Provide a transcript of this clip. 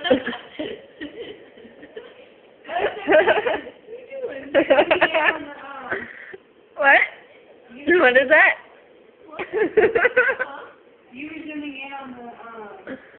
What? What is that? You were zooming in on the